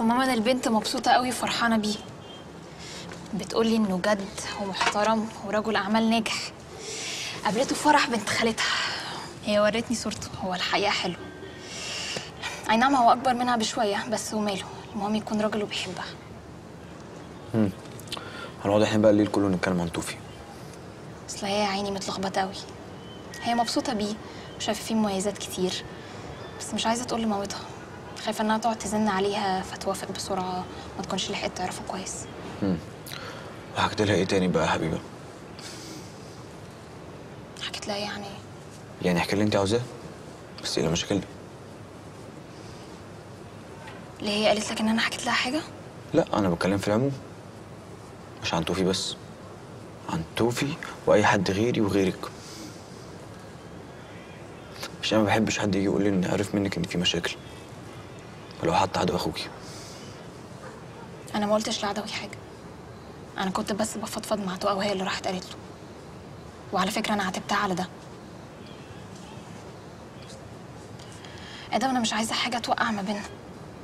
وماما البنت مبسوطة قوي وفرحانة بيه. بتقولي انه جد ومحترم ورجل اعمال ناجح. قابلته في فرح بنت خالتها، هي ورتني صورته، هو الحقيقة حلو. اي نعم هو اكبر منها بشوية بس وماله، المهم يكون راجل وبيحبها. هنقعد احنا بقى الليل كله نتكلم عن توفي. اصل هي يا عيني متلخبطة قوي. هي مبسوطة بيه وشايفة فيه مميزات كتير، بس مش عايزة تقول لمامتها، خايفة انها تقعد تزن عليها فتوافق بسرعة ما تكونش لحقت تعرفه كويس. وحكيت لها ايه تاني بقى يا حبيبه؟ حكيت لها يعني ايه؟ يعني احكي اللي انت عاوزاه، بس ايه مشاكلنا؟ ليه هي قالت لك ان انا حكيت لها حاجة؟ لا انا بتكلم في العموم، مش عن توفي بس، عن توفي واي حد غيري وغيرك. مش انا ما بحبش حد يجي يقول لي ان عرف منك ان في مشاكل، ولو حتى عدو اخوكي. انا ما قلتش لعدوي حاجة، انا كنت بس بفضفض مع تو، وهي اللي راحت قالت له. وعلى فكرة انا عاتبتها على ده. ادم انا مش عايزة حاجة توقع ما بيننا.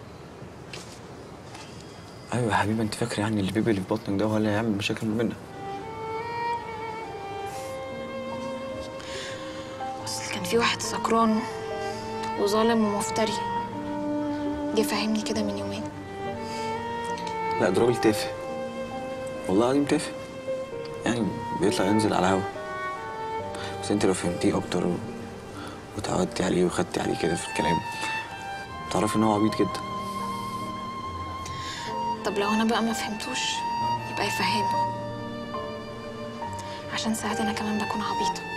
ايوه يا حبيبه، انت فاكره يعني البيبي اللي في بطنك ده هو اللي هيعمل مشاكل ما بيننا؟ اصل كان في واحد سكران وظالم ومفتري جه فهمني كده من يومين. لا ده راجل تافه، والله العظيم تافه، يعني بيطلع ينزل على الهوا. بس انت لو فهمتيه اكتر وتعودتي عليه وخدتي عليه كده في الكلام تعرفي ان هو عبيط جدا. طب لو انا بقى ما فهمتوش يبقى يفهمني، عشان ساعات انا كمان بكون عبيطة.